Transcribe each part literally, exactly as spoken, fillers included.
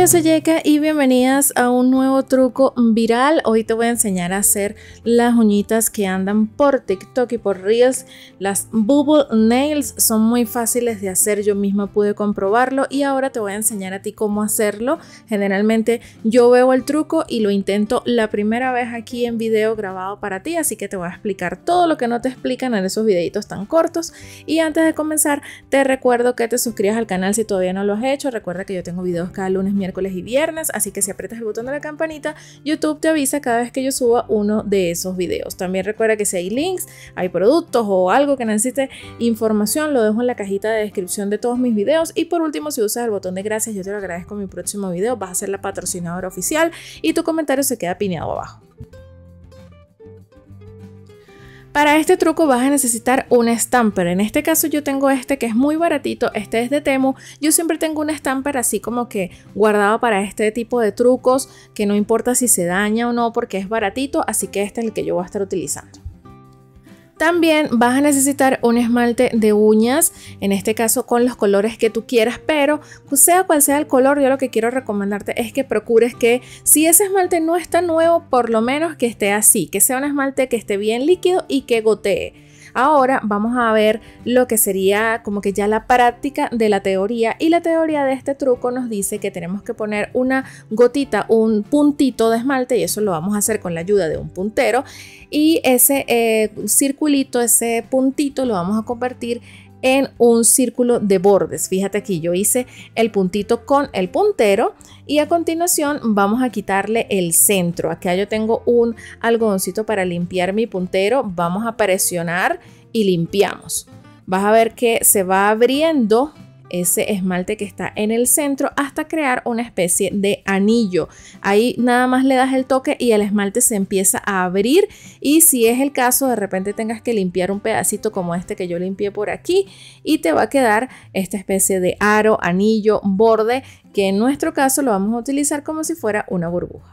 yo soy Yeka y bienvenidas a un nuevo truco viral. Hoy te voy a enseñar a hacer las uñitas que andan por TikTok y por Reels. Las Bubble Nails son muy fáciles de hacer, yo misma pude comprobarlo y ahora te voy a enseñar a ti cómo hacerlo. Generalmente yo veo el truco y lo intento la primera vez aquí en video grabado para ti, así que te voy a explicar todo lo que no te explican en esos videitos tan cortos. Y antes de comenzar te recuerdo que te suscribas al canal si todavía no lo has hecho. Recuerda que yo tengo videos cada lunes, miércoles y viernes, así que si aprietas el botón de la campanita, YouTube te avisa cada vez que yo suba uno de esos videos. También recuerda que si hay links, hay productos o algo que necesite información, lo dejo en la cajita de descripción de todos mis videos. Y por último, si usas el botón de gracias, yo te lo agradezco en mi próximo video, vas a ser la patrocinadora oficial y tu comentario se queda pineado abajo. Para este truco vas a necesitar un stamper. En este caso yo tengo este que es muy baratito, este es de Temu. Yo siempre tengo un stamper así como que guardado para este tipo de trucos, que no importa si se daña o no porque es baratito, así que este es el que yo voy a estar utilizando. También vas a necesitar un esmalte de uñas, en este caso con los colores que tú quieras, pero sea cual sea el color, yo lo que quiero recomendarte es que procures que si ese esmalte no está nuevo, por lo menos que esté así, que sea un esmalte que esté bien líquido y que gotee. Ahora vamos a ver lo que sería como que ya la práctica de la teoría, y la teoría de este truco nos dice que tenemos que poner una gotita, un puntito de esmalte, y eso lo vamos a hacer con la ayuda de un puntero, y ese eh, circulito, ese puntito lo vamos a convertir en un círculo de bordes. Fíjate aquí, yo hice el puntito con el puntero y a continuación vamos a quitarle el centro. Acá yo tengo un algodoncito para limpiar mi puntero, vamos a presionar y limpiamos. Vas a ver que se va abriendo ese esmalte que está en el centro hasta crear una especie de anillo. Ahí nada más le das el toque y el esmalte se empieza a abrir, y si es el caso de repente tengas que limpiar un pedacito como este que yo limpié por aquí y te va a quedar esta especie de aro, anillo, borde, que en nuestro caso lo vamos a utilizar como si fuera una burbuja.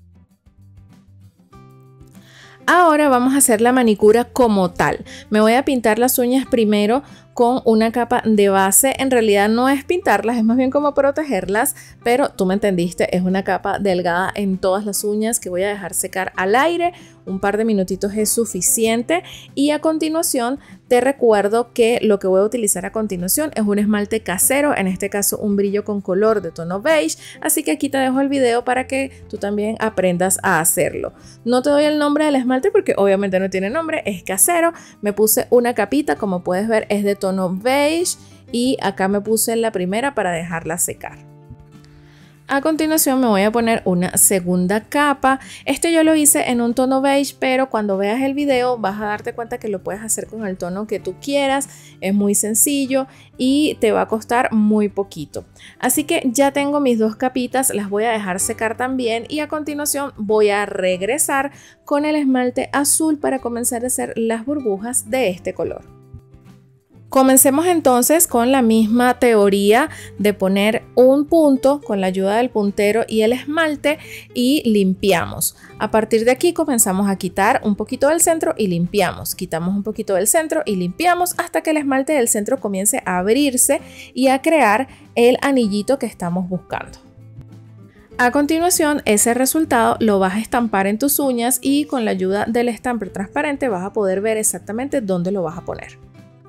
Ahora vamos a hacer la manicura como tal. Me voy a pintar las uñas primero con una capa de base. En realidad no es pintarlas, es más bien como protegerlas, pero tú me entendiste, es una capa delgada en todas las uñas que voy a dejar secar al aire. Un par de minutitos es suficiente, y a continuación te recuerdo que lo que voy a utilizar a continuación es un esmalte casero, en este caso un brillo con color de tono beige, así que aquí te dejo el video para que tú también aprendas a hacerlo. No te doy el nombre del esmalte porque obviamente no tiene nombre, es casero. Me puse una capita, como puedes ver es de tono beige, y acá me puse la primera para dejarla secar. A continuación me voy a poner una segunda capa. Este yo lo hice en un tono beige, pero cuando veas el video vas a darte cuenta que lo puedes hacer con el tono que tú quieras. Es muy sencillo y te va a costar muy poquito. Así que ya tengo mis dos capitas, las voy a dejar secar también, y a continuación voy a regresar con el esmalte azul para comenzar a hacer las burbujas de este color. Comencemos entonces con la misma teoría de poner un punto con la ayuda del puntero y el esmalte y limpiamos. A partir de aquí comenzamos a quitar un poquito del centro y limpiamos. Quitamos un poquito del centro y limpiamos hasta que el esmalte del centro comience a abrirse y a crear el anillito que estamos buscando. A continuación, ese resultado lo vas a estampar en tus uñas, y con la ayuda del estamper transparente vas a poder ver exactamente dónde lo vas a poner.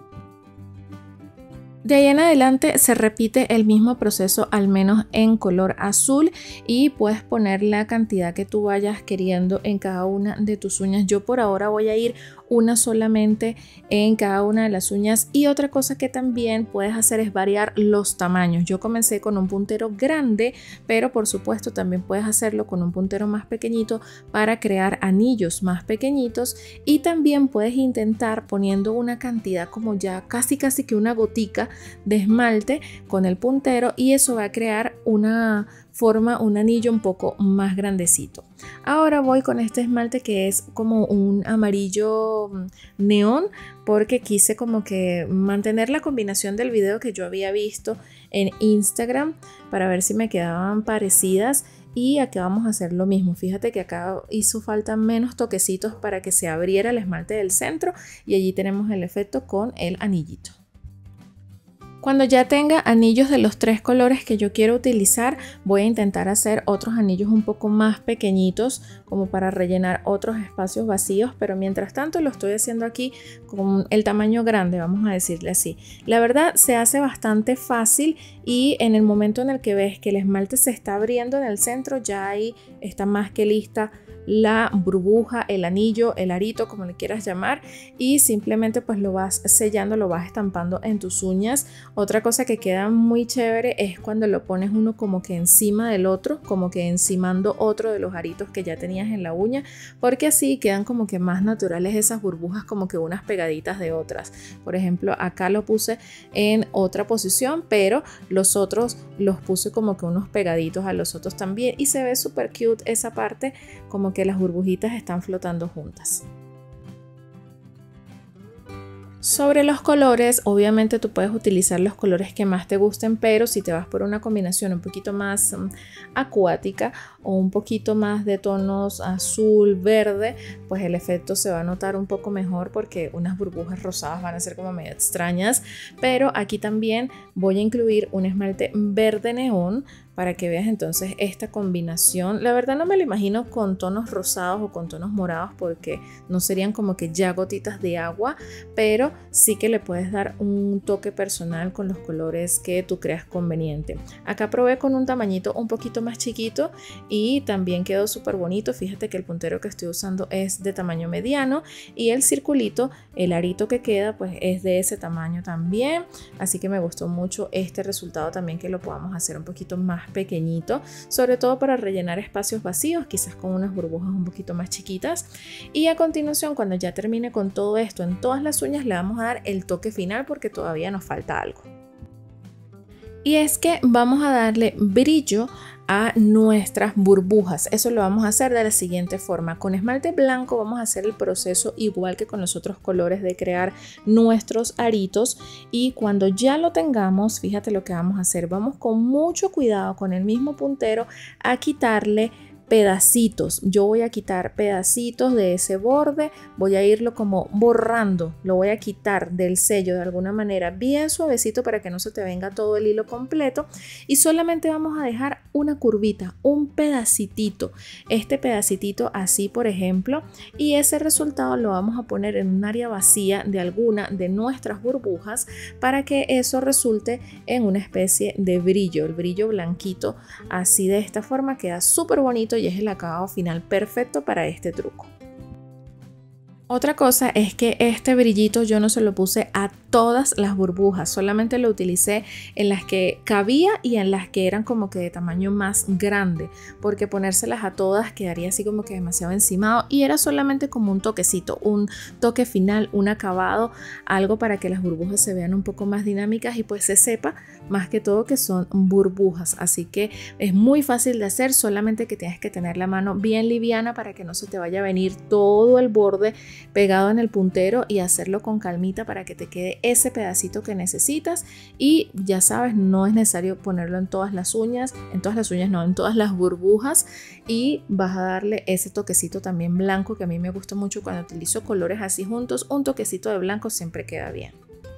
De ahí en adelante se repite el mismo proceso, al menos en color azul, y puedes poner la cantidad que tú vayas queriendo en cada una de tus uñas. Yo por ahora voy a ir una solamente en cada una de las uñas, y otra cosa que también puedes hacer es variar los tamaños. Yo comencé con un puntero grande, pero por supuesto también puedes hacerlo con un puntero más pequeñito para crear anillos más pequeñitos, y también puedes intentar poniendo una cantidad como ya casi casi que una gotica de esmalte con el puntero, y eso va a crear una forma, un anillo un poco más grandecito. Ahora voy con este esmalte que es como un amarillo neón, porque quise como que mantener la combinación del video que yo había visto en Instagram para ver si me quedaban parecidas, y acá vamos a hacer lo mismo. Fíjate que acá hizo falta menos toquecitos para que se abriera el esmalte del centro, y allí tenemos el efecto con el anillito. Cuando ya tenga anillos de los tres colores que yo quiero utilizar, voy a intentar hacer otros anillos un poco más pequeñitos como para rellenar otros espacios vacíos, pero mientras tanto lo estoy haciendo aquí con el tamaño grande, vamos a decirle así. La verdad se hace bastante fácil y en el momento en el que ves que el esmalte se está abriendo en el centro, ya ahí está más que lista la burbuja, el anillo, el arito, como le quieras llamar, y simplemente pues lo vas sellando, lo vas estampando en tus uñas. Otra cosa que queda muy chévere es cuando lo pones uno como que encima del otro, como que encimando otro de los aritos que ya tenías en la uña, porque así quedan como que más naturales esas burbujas, como que unas pegaditas de otras. Por ejemplo, acá lo puse en otra posición, pero los otros los puse como que unos pegaditos a los otros también, y se ve súper cute esa parte, como que que las burbujitas están flotando juntas. Sobre los colores, obviamente tú puedes utilizar los colores que más te gusten, pero si te vas por una combinación un poquito más um, acuática o un poquito más de tonos azul, verde, pues el efecto se va a notar un poco mejor porque unas burbujas rosadas van a ser como medio extrañas. Pero aquí también voy a incluir un esmalte verde neón para que veas entonces esta combinación. La verdad no me lo imagino con tonos rosados o con tonos morados porque no serían como que ya gotitas de agua, pero sí que le puedes dar un toque personal con los colores que tú creas conveniente. Acá probé con un tamañito un poquito más chiquito y también quedó súper bonito. Fíjate que el puntero que estoy usando es de tamaño mediano y el circulito, el arito que queda, pues es de ese tamaño también. Así que me gustó mucho este resultado también, que lo podamos hacer un poquito más pequeñito, sobre todo para rellenar espacios vacíos, quizás con unas burbujas un poquito más chiquitas. Y a continuación, cuando ya termine con todo esto en todas las uñas, le vamos a dar el toque final porque todavía nos falta algo. Y es que vamos a darle brillo a nuestras burbujas. Eso lo vamos a hacer de la siguiente forma. Con esmalte blanco vamos a hacer el proceso igual que con los otros colores de crear nuestros aritos, y cuando ya lo tengamos, fíjate lo que vamos a hacer. Vamos con mucho cuidado con el mismo puntero a quitarle pedacitos. Yo voy a quitar pedacitos de ese borde, voy a irlo como borrando, lo voy a quitar del sello de alguna manera bien suavecito para que no se te venga todo el hilo completo, y solamente vamos a dejar una curvita, un pedacitito, este pedacitito así por ejemplo, y ese resultado lo vamos a poner en un área vacía de alguna de nuestras burbujas para que eso resulte en una especie de brillo, el brillo blanquito. Así de esta forma queda súper bonito y es el acabado final perfecto para este truco. Otra cosa es que este brillito yo no se lo puse a todas las burbujas, solamente lo utilicé en las que cabía y en las que eran como que de tamaño más grande, porque ponérselas a todas quedaría así como que demasiado encimado, y era solamente como un toquecito, un toque final, un acabado, algo para que las burbujas se vean un poco más dinámicas y pues se sepa más que todo que son burbujas. Así que es muy fácil de hacer, solamente que tienes que tener la mano bien liviana para que no se te vaya a venir todo el borde pegado en el puntero, y hacerlo con calmita para que te quede ese pedacito que necesitas. Y ya sabes, no es necesario ponerlo en todas las uñas, en todas las uñas no, en todas las burbujas, y vas a darle ese toquecito también blanco que a mí me gusta mucho cuando utilizo colores así juntos. Un toquecito de blanco siempre queda bien.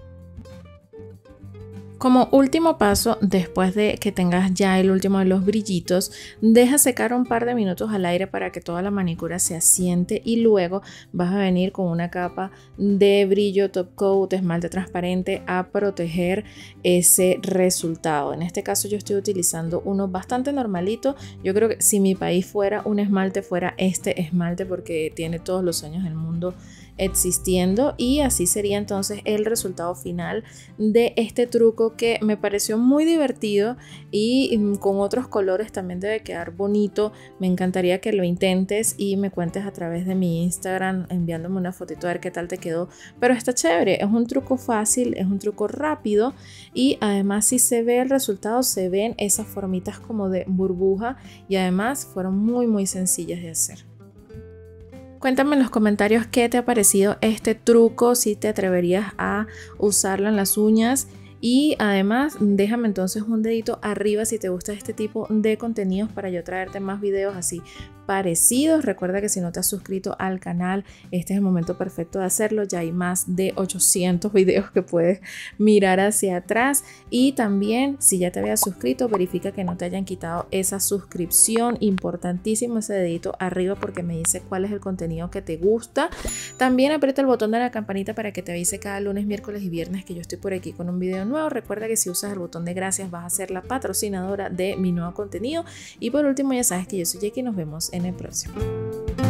Como último paso, después de que tengas ya el último de los brillitos, deja secar un par de minutos al aire para que toda la manicura se asiente, y luego vas a venir con una capa de brillo top coat, esmalte transparente, a proteger ese resultado. En este caso yo estoy utilizando uno bastante normalito. Yo creo que si mi país fuera un esmalte, fuera este esmalte, porque tiene todos los años del mundo existiendo, y así sería entonces el resultado final de este truco, que me pareció muy divertido y con otros colores también debe quedar bonito. Me encantaría que lo intentes y me cuentes a través de mi Instagram enviándome una fotito a ver qué tal te quedó, pero está chévere, es un truco fácil, es un truco rápido, y además si se ve el resultado, se ven esas formitas como de burbuja, y además fueron muy muy sencillas de hacer. Cuéntame en los comentarios qué te ha parecido este truco, si te atreverías a usarlo en las uñas, y además déjame entonces un dedito arriba si te gusta este tipo de contenidos para yo traerte más videos así parecidos. Recuerda que si no te has suscrito al canal, este es el momento perfecto de hacerlo. Ya hay más de ochocientos videos que puedes mirar hacia atrás. Y también, si ya te habías suscrito, verifica que no te hayan quitado esa suscripción. Importantísimo ese dedito arriba porque me dice cuál es el contenido que te gusta. También aprieta el botón de la campanita para que te avise cada lunes, miércoles y viernes que yo estoy por aquí con un video nuevo. Recuerda que si usas el botón de gracias vas a ser la patrocinadora de mi nuevo contenido. Y por último, ya sabes que yo soy Jackie y nos vemos en el próximo.